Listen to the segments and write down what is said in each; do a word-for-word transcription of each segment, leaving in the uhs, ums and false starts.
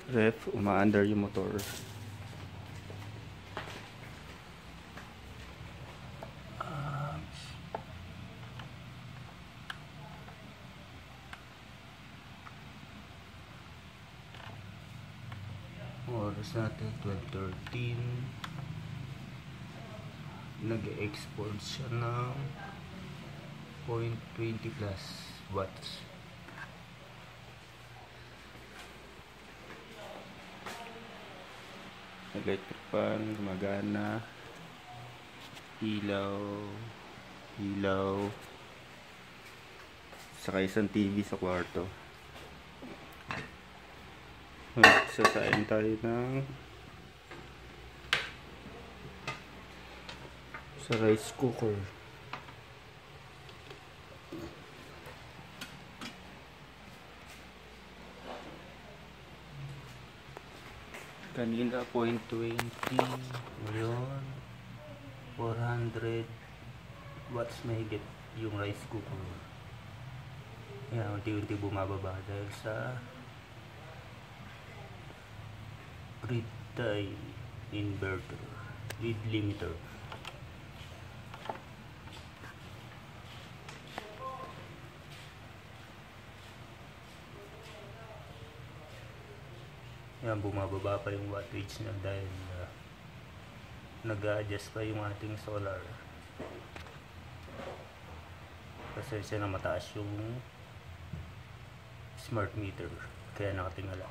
ref, umaandar yung motor. Oras natin twelve thirteen. Nag-export siya ng zero point two zero plus watts. Electric fan, gumagana. Ilaw, ilaw. Saka isang T V sa kwarto. Sasayin tayo ng sa rice cooker. Kanina zero point two zero, ngayon four hundred watts mahigit yung rice cooker. Yan, unti-unti bumababa dahil sa grid tie inverter, grid limiter. Yan, bumababa pa yung wattage na dahil uh, nag-a-adjust pa yung ating solar. Kasi siya na mataas yung smart meter, kaya nakatingala.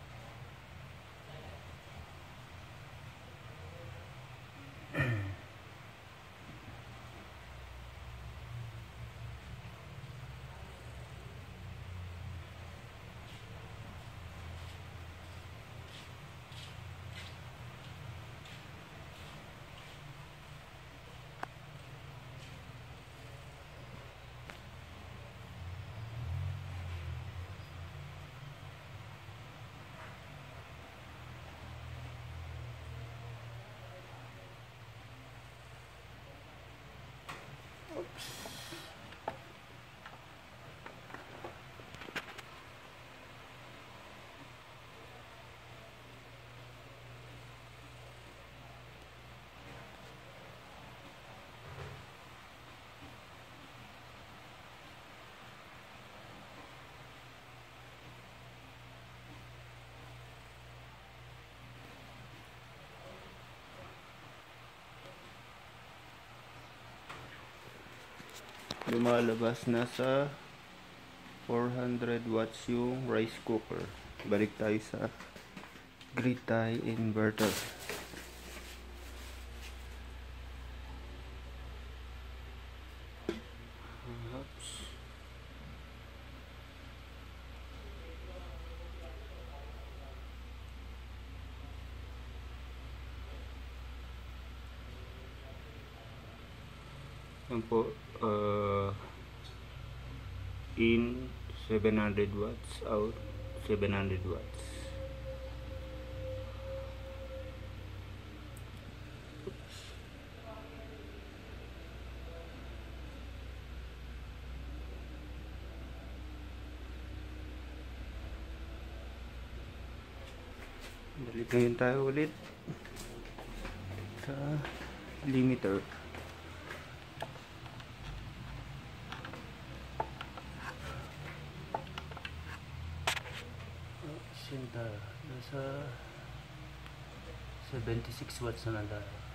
Lumalabas na sa four hundred watts yung rice cooker. Balik tayo sa grid tie inverter. Oops. Yan po, uh, in seven hundred watts, out seven hundred watts. Balik ngayon tayo ulit sa limiter. Sinta, nasa seventy-six watts na nandang.